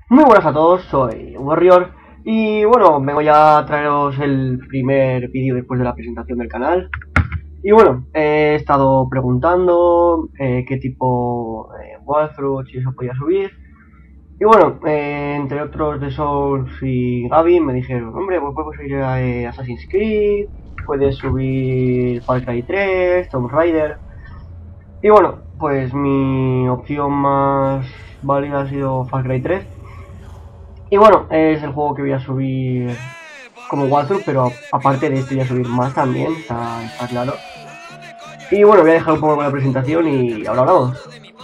Muy buenas a todos, soy Warrior y bueno, vengo ya a traeros el primer vídeo después de la presentación del canal. Y bueno, he estado preguntando qué tipo walkthrough, si eso podía subir. Y bueno, entre otros de Souls y Gaby me dijeron, hombre, pues puedes subir Assassin's Creed, puedes subir Far Cry 3, Tomb Raider. Y bueno, pues mi opción más válida ha sido Far Cry 3. Y bueno, es el juego que voy a subir como walkthrough, pero aparte de esto voy a subir más también, está claro. Y bueno, voy a dejar un poco con la presentación y ahora hablamos.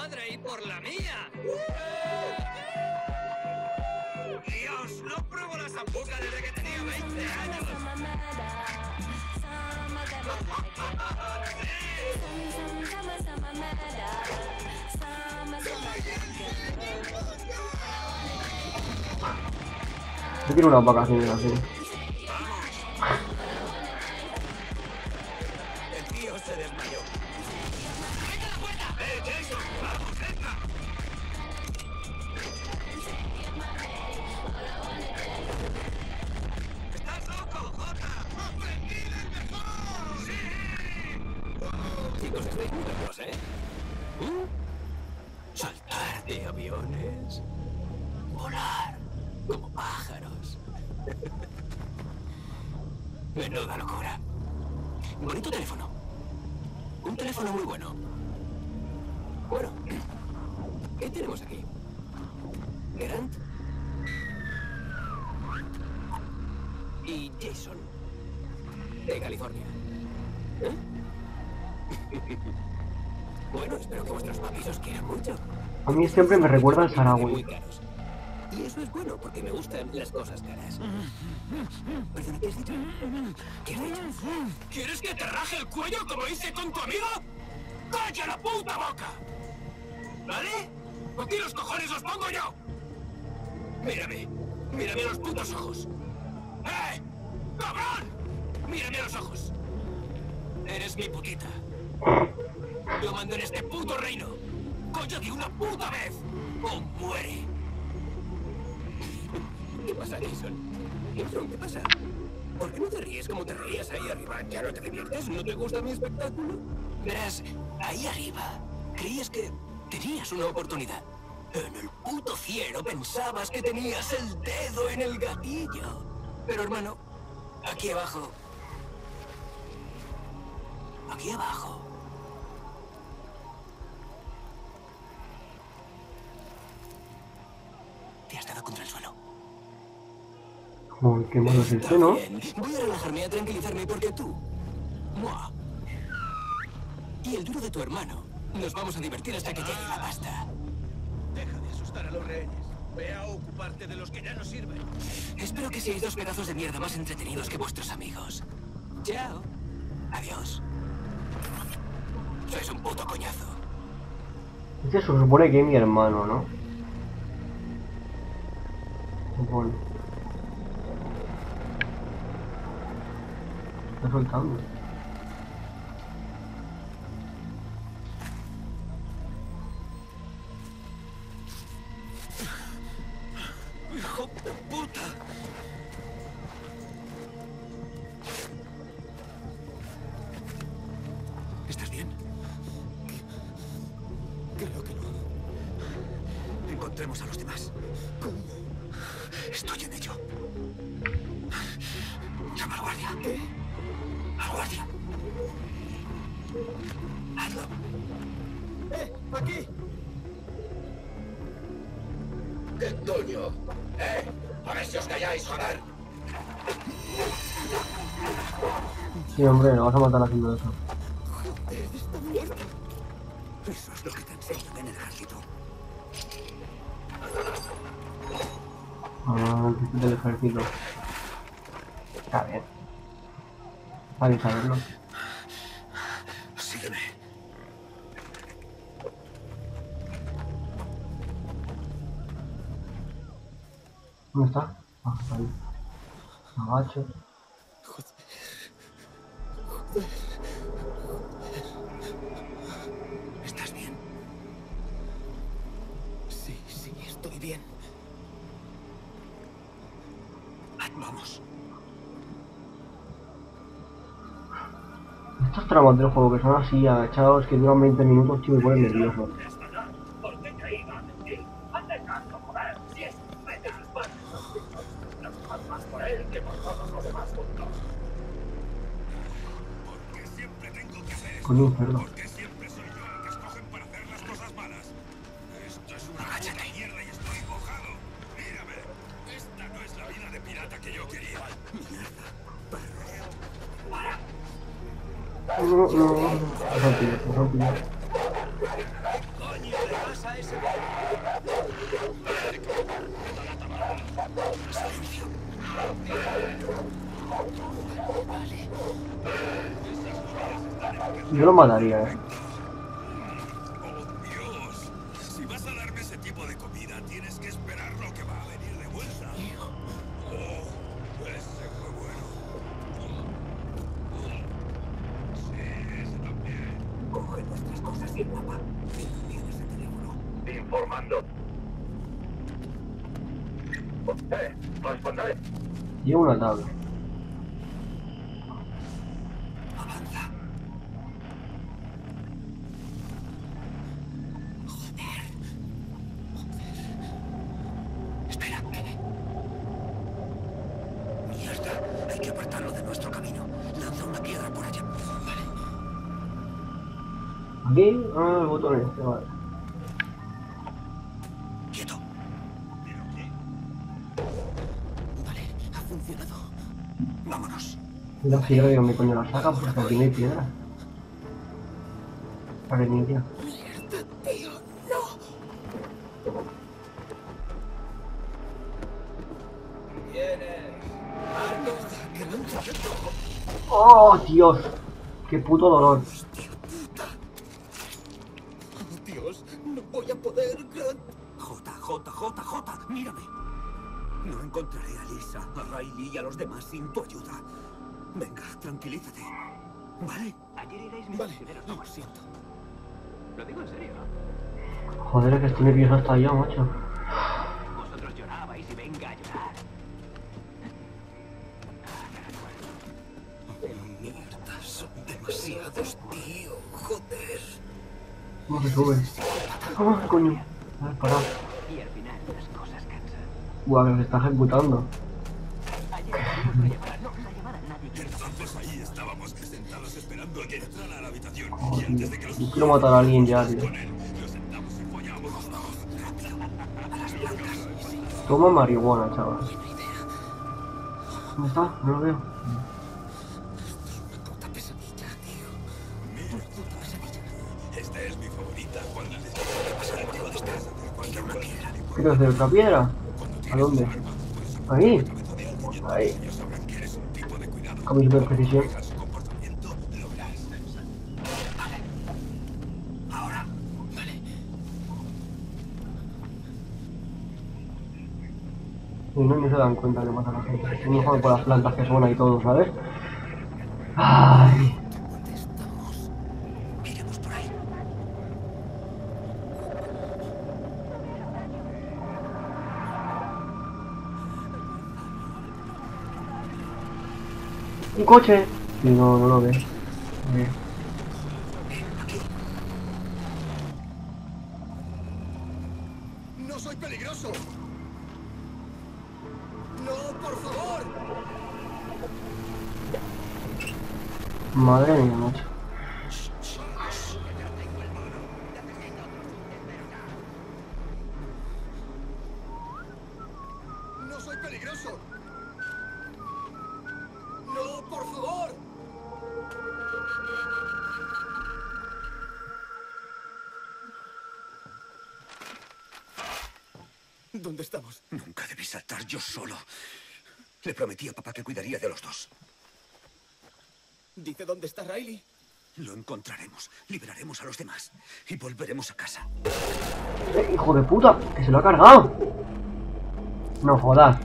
Yo quiero unas vacaciones así. Chicos, estáis muy locos, ¿eh? Saltar de aviones. Volar como pájaros. Menuda locura. Bonito teléfono. Un teléfono muy bueno. Bueno, ¿qué tenemos aquí? Grant y Jason, de California. ¿Eh? Bueno, espero que vuestros papis os quieran mucho. A mí siempre me recuerda al Saharaui. Y eso es bueno, porque me gustan las cosas caras. Perdona, ¿qué has dicho? ¿Qué has dicho? ¿Quieres que te raje el cuello como hice con tu amigo? ¡Calla la puta boca! ¿Vale? Aquí los cojones los pongo yo. Mírame. Mírame a los putos ojos. ¡Eh! ¡Cabrón! Mírame a los ojos. Eres mi putita. Yo mando en este puto reino. ¡Coño de una puta vez! ¡O muere! ¿Qué pasa, Jason? Jason, ¿qué pasa? ¿Por qué no te ríes como te reías ahí arriba? ¿Ya no te diviertes? ¿No te gusta mi espectáculo? Verás, ahí arriba creías que tenías una oportunidad. En el puto cielo pensabas que tenías el dedo en el gatillo. Pero hermano, aquí abajo... Aquí abajo... te has dado contra el suelo. Uy, qué malo es este, ¿no? Bien. Voy a relajarme, a tranquilizarme, porque tú... ¡Mua! Y el duro de tu hermano. Nos vamos a divertir hasta que llegue la pasta. Deja de asustar a los rehenes. Ve a ocuparte de los que ya no sirven. Espero que seáis dos pedazos de mierda más entretenidos que vuestros amigos. Chao. Adiós. Sois un puto coñazo. Este se supone que es mi hermano, ¿no? Supone. Está soltando. ¡Hijo de puta! ¿Estás bien? Creo que no. Encontremos a los demás. ¿Cómo? Estoy en ello. Llama al guardia. ¿Qué? Al guardia. Hazlo. ¡Aquí! ¿Qué coño? A ver si os calláis, joder. Sí, hombre, lo vas a matar haciendo eso. Joder, esta mierda. Eso es lo que te enseñan en el ejército. Ah, el jefe del ejército. Está bien. Está bien saberlo. Sígueme. ¿Dónde está? Ah, está ahí. Agacho. ¿Estás bien? Sí, estoy bien. Vamos. Estos tramas del juego que son así agachados, que duran 20 minutos, tío, me ponen nervioso. ¿Por qué te iba a mentir? Hazte caso, joder. Si es vete al espacio. No más por él que por todos los demás juntos. Porque siempre tengo que hacer esto. Coño, un cerdo. Porque siempre soy yo el que escogen para hacer las cosas malas. Esto es una puta mierda y estoy mojado. Mírame. Esta no es la vida de pirata que yo quería. Mierda. No, no. Coño, le pasa a ese. Silencio. Yo lo mataría, Oh, Dios. Si vas a darme ese tipo de comida, tienes que esperar lo que va a venir de vuelta. Oh, ese fue bueno. Sí, ese también. Coge nuestras cosas y guapa. Tienes el teléfono. Informando. Responderé. Llevo una tabla. Avanza. Espera. Mierda. Hay que apartarlo de nuestro camino. Lanza una piedra por allá. Vale. Aquí, el botón este, vale. Quieto. Vale, ha funcionado. Vámonos. La piedra de dónde coño la saca, porque aquí no hay piedra. Para que inicia. Mierda, tío. No. Que no entiendo. ¡Oh, Dios! ¡Qué puto dolor! Hostia puta. Oh, Dios, no voy a poder. JJ, mírame. No encontraré a Lisa, a Riley y a los demás sin tu ayuda. Venga, tranquilízate. ¿Vale? Ayer iréis mis Vale, prisioneros. lo siento. Lo digo en serio. Joder, que estoy nervioso hasta yo, macho. Vosotros llorabais y venga a llorar. Mierda, son demasiados, tío. Joder. ¿Cómo se sube? ¡Oh, coño! A ver, parad. Y al final las cosas cansan. Buah, que se está ejecutando. Ayer tuvimos una llamada. No, una llamada nadie quiere. Entonces ahí estábamos sentados esperando a que entrara a la habitación. Oh, Y antes de que los yo quiero matar a alguien ya, tío. con él, nos sentamos y follamos. Toma marihuana, chaval. ¿Dónde está? No lo veo. Puta pesadilla, tío. Puta pesadilla. Esta es mi favorita. Cuando les pasa el tío de estas, Tira una piedra. ¿Quieres hacer otra piedra? ¿A dónde? Ahí. Ahí. ellos sabrán que eres un tipo de cuidado. Con mi super precisión. A su comportamiento lo verás. Ahora. Vale. Y no ni se dan cuenta que matan a la gente. Estoy mejor por las plantas que suena y todo, ¿sabes? Ay. ¿Dónde estamos? Iremos por ahí. Un coche. Y no, no lo ve. ¡No soy peligroso! ¡No, por favor! Madre mía, macho. ¡No soy peligroso! ¡No, por favor! ¿Dónde estamos? Nunca debí saltar yo solo. Le prometí a papá que cuidaría de los dos. ¿Dice dónde está Riley? Lo encontraremos, liberaremos a los demás y volveremos a casa. ¡Hijo de puta! ¡Que se lo ha cargado! No jodas.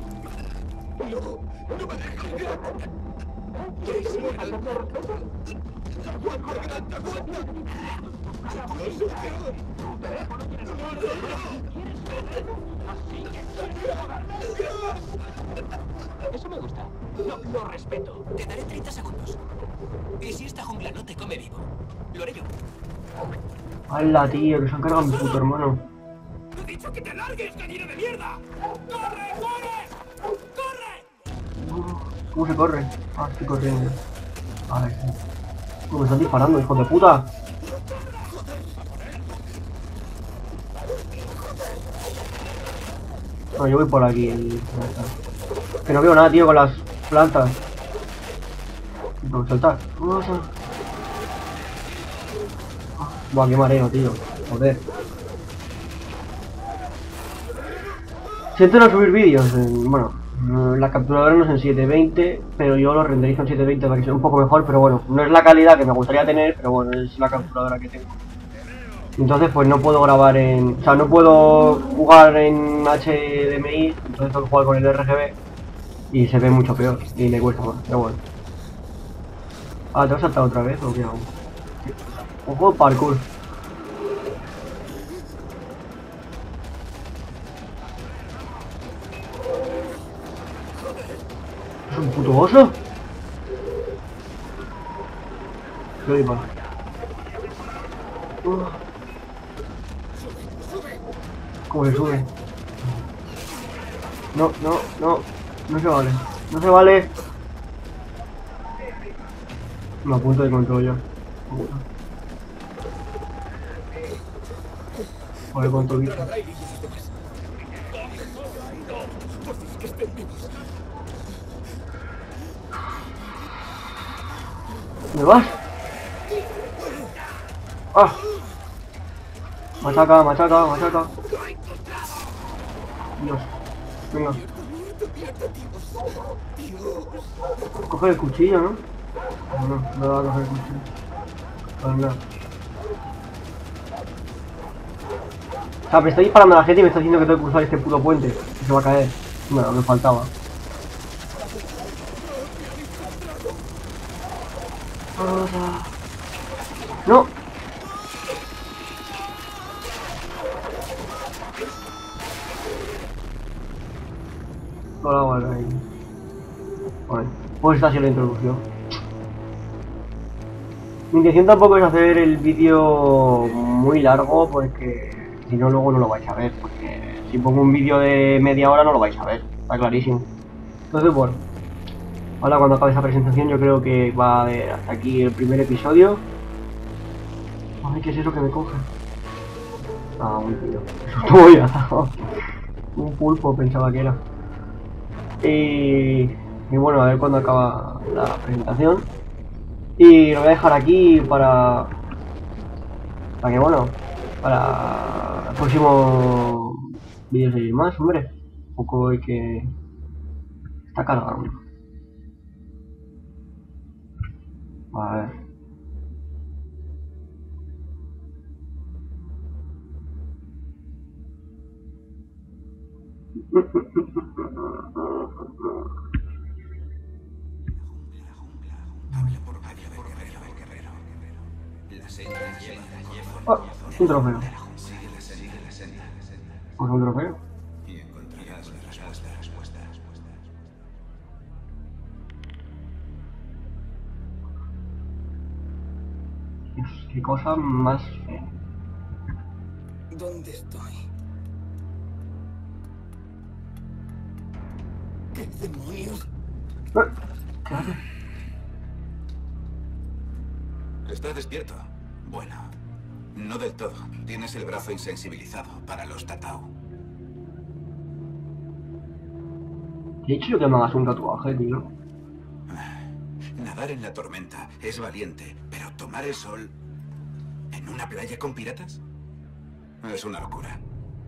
Eso me gusta. Lo respeto. Te daré 30 segundos. ¿Y si esta jungla no te come vivo? Lo haré yo. ¡Hala, tío! Que se han cargado a mi puto hermano. ¡Te he dicho que te largues, gallina de mierda! ¡Corre, corre! ¡Corre! ¿Cómo se corre? Ah, estoy corriendo. A ver, sí. ¿Cómo me están disparando, hijos de puta? No, yo voy por aquí. Que no veo nada, tío, con las plantas. Tengo que saltar. Buah, qué mareo, tío. Joder. Siento no subir vídeos. Bueno, la capturadora no es en 720, pero yo lo renderizo en 720 para que sea un poco mejor. Pero bueno, no es la calidad que me gustaría tener, pero bueno, es la capturadora que tengo. Entonces pues no puedo grabar en... O sea, no puedo jugar en HDMI, entonces tengo que jugar con el RGB y se ve mucho peor y me cuesta más, pero bueno. Ah, ¿te vas a saltar otra vez o qué hago? Ojo, parkour. ¿Es un puto oso? ¿Qué digo? ¿Cómo se sube? No, no, no. No se vale. No se vale. Me apunto de control yo. Joder, cuánto bicho. ¿Me vas? ¡Ah! Machaca, machaca, machaca. Dios. Venga. Coge el cuchillo, ¿no? No, no va a coger el cuchillo. Venga. O sea, me está disparando a la gente y me está diciendo que tengo que cruzar este puto puente. Y se va a caer. Bueno, me faltaba. ¡No! No la hago ahí. Bueno, pues esta ha sido la introducción. Mi intención tampoco es hacer el vídeo muy largo porque si no luego no lo vais a ver. Porque si pongo un vídeo de media hora no lo vais a ver, está clarísimo. Entonces bueno, ahora cuando acabe esa presentación yo creo que va a haber hasta aquí el primer episodio. Ay, ¿qué es eso que me coge? Ah, un tío. Eso voy a... Un pulpo pensaba que era. Y bueno, a ver cuándo acaba la presentación. Y lo voy a dejar aquí para que bueno, para el próximo vídeo seguir más, hombre. Un poco hay que... Está cargado. A ver. Oh, un trofeo. Pues un trofeo. Dios, qué cosa más fea. ¿Dónde estoy? ¿Qué demonios? ¿Qué haces? ¿Estás despierto? Bueno, no del todo. Tienes el brazo insensibilizado para los tatau. Te he dicho yo que me hagas un tatuaje, tío. Nadar en la tormenta es valiente, pero tomar el sol en una playa con piratas es una locura.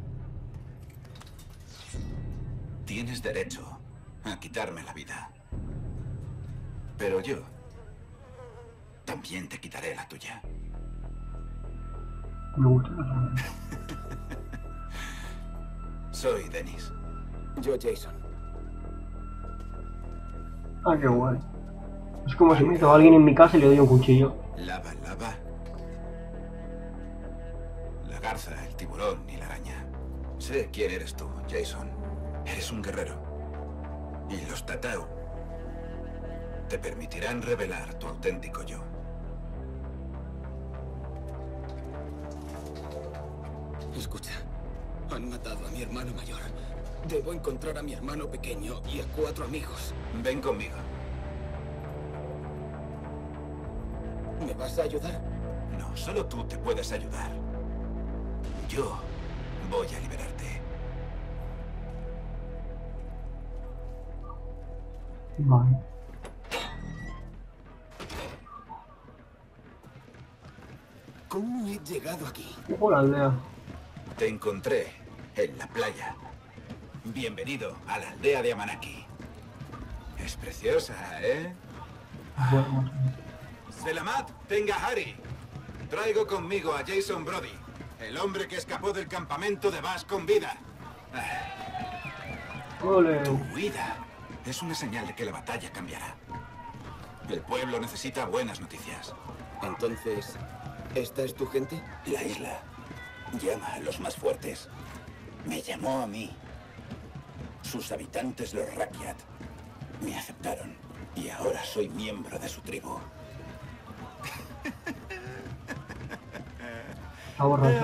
Tienes derecho a quitarme la vida, pero yo también te quitaré la tuya. Me gusta. Soy Dennis. Yo, Jason. Ah, qué guay. Es como si me meto a alguien en mi casa y le doy un cuchillo. Lava, lava. La garza, el tiburón y la araña. Sé quién eres tú, Jason. Eres un guerrero. Y los Tatau te permitirán revelar tu auténtico yo. Escucha, han matado a mi hermano mayor. Debo encontrar a mi hermano pequeño y a 4 amigos. Ven conmigo. ¿Me vas a ayudar? No, solo tú te puedes ayudar. Yo voy a liberarte. Vale. ¿Cómo he llegado aquí? Hola, aldea. Te encontré en la playa. Bienvenido a la aldea de Amanaki. Es preciosa, ¿eh? Bueno, Selamat Tengahari. Traigo conmigo a Jason Brody, el hombre que escapó del campamento de Bash con vida. ole. Tu huida es una señal de que la batalla cambiará. El pueblo necesita buenas noticias. Entonces, ¿esta es tu gente? La isla llama a los más fuertes. Me llamó a mí. Sus habitantes, los Rakyat, me aceptaron. Y ahora soy miembro de su tribu. Está borracho.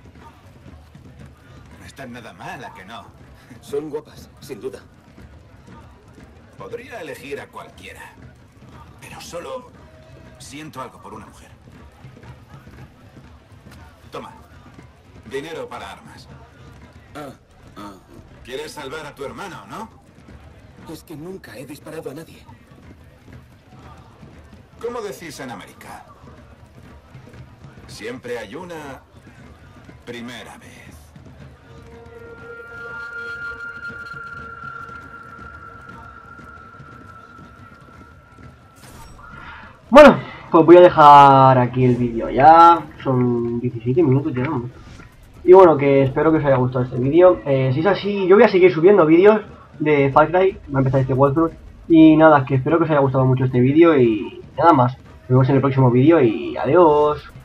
No están nada mal, ¿a que no? Son guapas, sin duda. Podría elegir a cualquiera. Pero solo siento algo por una mujer. Toma. Dinero para armas. ¿Quieres salvar a tu hermano, no? Es que nunca he disparado a nadie. ¿Cómo decís en América? Siempre hay una primera vez. Bueno, pues voy a dejar aquí el vídeo ya. Son 17 minutos ya. Y bueno, que espero que os haya gustado este vídeo. Si es así, yo voy a seguir subiendo vídeos de Far Cry. Va a empezar este walkthrough. Y nada, que espero que os haya gustado mucho este vídeo. Y nada más. Nos vemos en el próximo vídeo y adiós.